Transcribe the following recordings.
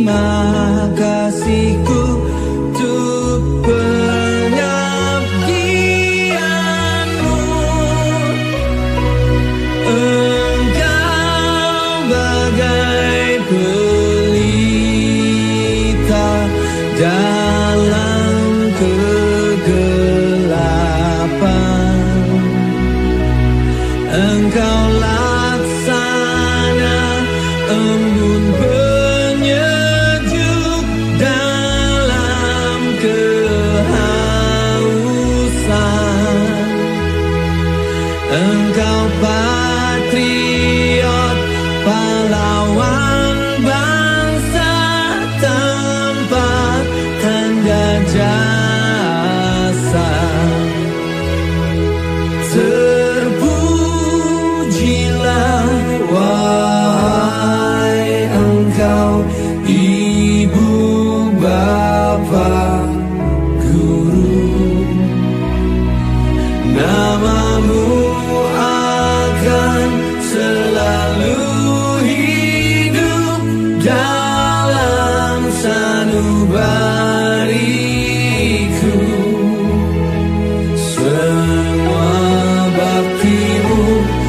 kasihku untuk pengabdianmu. Engkau bagai pelita dalam kegelapan. Engkau laksana embun penyejuk dalam kehausan. Engkau patriot, pahlawan bangsa tanpa tanda jasa. Terpujilah wahai Engkau, Ibu Bapa Guru. Namamu akan selalu hidup dalam sanubariku. Semua baktimu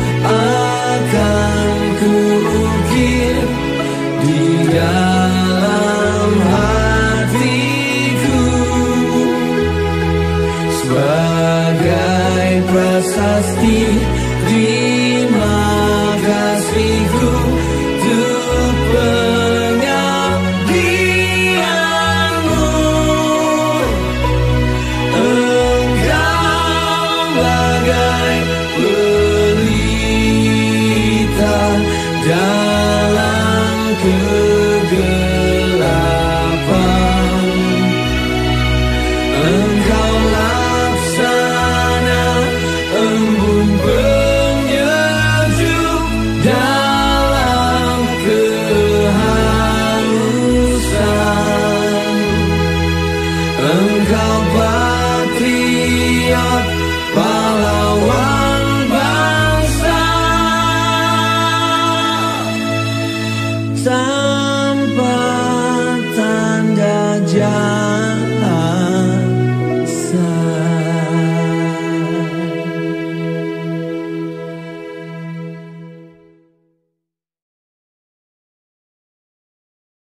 akan kuukir di dalam hatiku sebagai prasasti. Terima kasihku untuk pengabdianmu. Engkau bagai pelita dalam kegelapan.